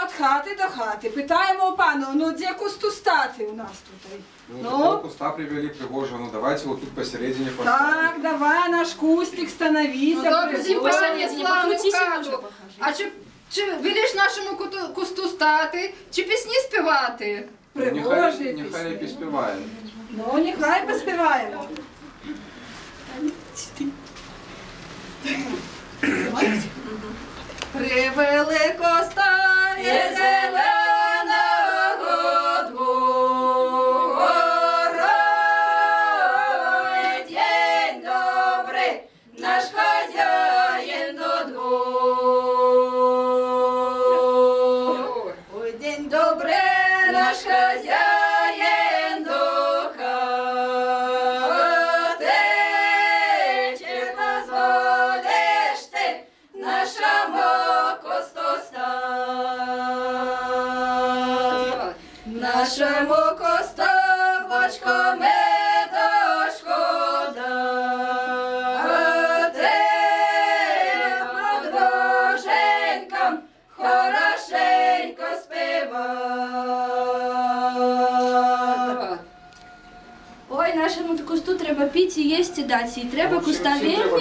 від хати до хати. Питаємо у пана, ну де кусту стати у нас тут? Ну, куста привели пригожего, ну давайте вот тут посередине поставим. Так, давай наш кустик, становися. Ну, добре, пригожий. посередині, покрутися, хату. А чи велиш нашому кусту стати, чи пісні співати? Пригожий Нехай не співає. Ну, нехай поспіваємо. Привели коста із зеленого двору. День добрий, наш хазяїн до двору. Ой, день добрий, наш хазяїн до хати. Чи дозволиш ти нашому нашому костовочку медочку дати, подруженькам хорошенько співати. Ой, нашому кусту треба піти, їсти дати. І треба куста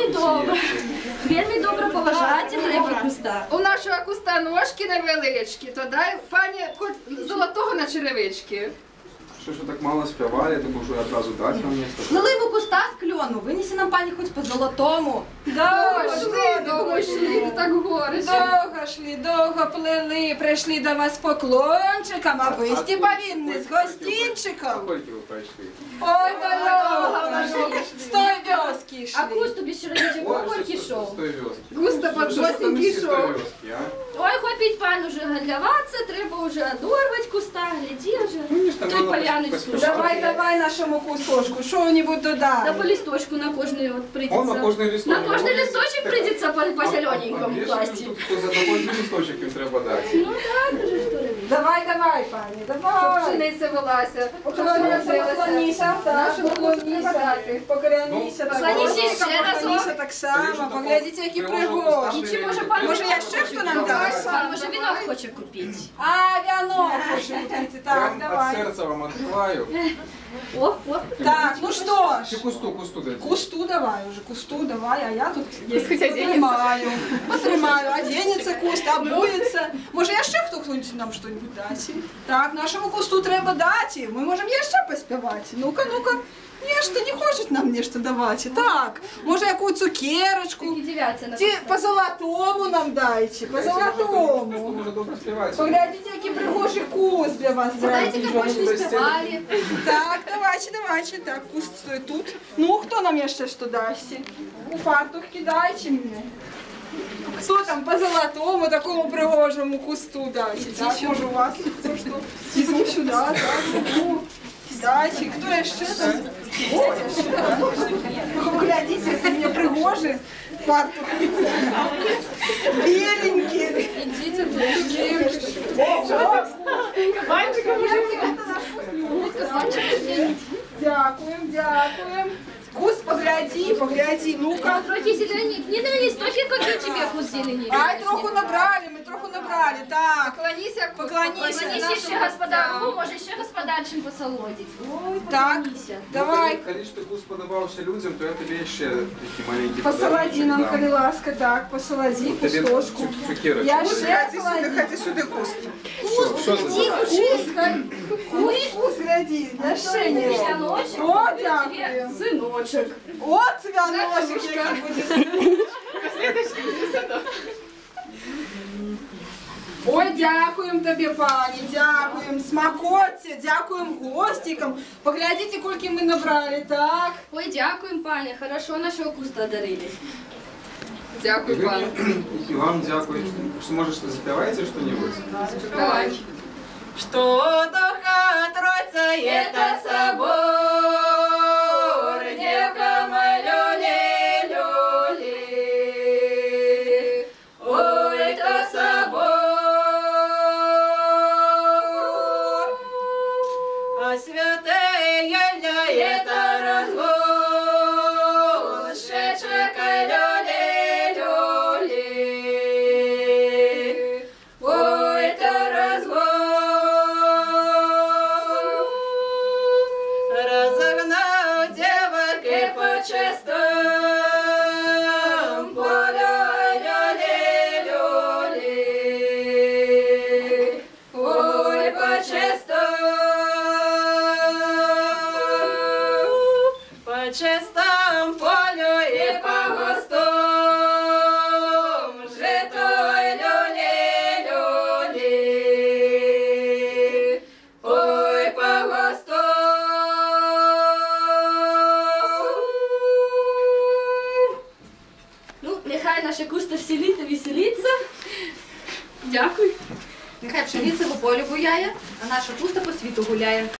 вельми добре поважати, треба куста. У нашого куста ножки невеличкі, то дай пані хоч золотого на черевички. Що так мало співали, то можу одразу дати вам місто. Злили куста з кльону, винеси нам пані хоч по золотому. Довго йшли, то так горяче. Довго йшли, довго плели, прийшли до вас поклончикам, а ви сті повинні з гостинчиком. Скільки ви пройшли? Ой, дорога, з той вёски йшли. А куст тобі ще родичі кухоньки йшов. З тої вёски. Густо подгостенький йшов. Ой, хопіть пан уже гадляватися, треба вже одорвати куста, гляді вже. Той поляний служить. Давай, давай нашому кусочку, що-нибудь Да по додай. листочку на кожний от прийдеться. Он на кожний листочок. На кожний листочок прийдеться по зелененькому класти. За кожний листочок їм треба дати. Ну так, вже що робити. Давай, давай, пані, Щоб давай. пшениця велася. Поклоніся, так, Нашому треба поклоніся. дати. Поклоніся, Поклоніся ще разок. так само, поглядіть, які пригожі. Чи може пан Може, я ще хто нам дасть? Пан, може вінок хоче купити? А, вяно хоче купити, так, Прям от давай. серця вам відкриваю. О. Так, ну що Чи ж. кусту дайте. Кусту давай уже, кусту давай, а я тут потримаю, оденется куст, обуется. Може, ще хто-нибудь нам що-нибудь дасть? Так, нашому кусту треба дати, ми можемо ще поспівати. Ну-ка, ну-ка. Нечто не хочуть нам нечто давати. Так, може, яку цукерочку. Такі дев'яться на Ті по золотому нам дайте, по золотому. Може добре співати. Поглядите, який пригожий куст для вас Дайте, зробили. как больше не спевали. Так, давайте. Так, куст стоит тут. Ну, хто нам ще що дасть? У фартух кидайте мені. Хто там по золотому такому пригожому кусту дасть? Так, може у вас хто що? Візьму сюди, так, ну. Дайте, хто ще там? О, глядите, это у меня пригожий фартух. Беленький. Идите тут. Дякуємо. Куст погляди, ну-ка. Трохи зелені. Не на листочки, как у тебе куст зелені. Ай, троху набрали, так. Поклоніся, Поклоніся Поклонися ще господару, може ще господарчим посолодить. Ой, Так, поклонися. давай. Коли ж ти куст подобався людям, то я тобі ще такі маленькі Посолоди нам, коли ласка, так, посолоди кустошку. Я ще Ходи сюди куст. Куст, гляди, я ще не. Синочок, О, тебе дякую. синочок. О, цвяносик, який буде. Ой, дякуємо тобі, пані, дякуємо. Смакотці, дякуємо гостикам. Поглядите, скільки ми набрали, так? Ой, дякуємо, пані, хорошо нашого куста дарили. Дякую, пане. І вам дякую. Що, може, запіваєте щось? Давай. Что духа Троица, это собор, девка моя люли-люли. Ой, это собор, а святая Ельня, это разгон, шедшая люли-люли. Ой, это разгон. Нехай наша куста в селі та веселиться. Дякую. Нехай пшениця по полю буяє, а наша пуста по світу гуляє.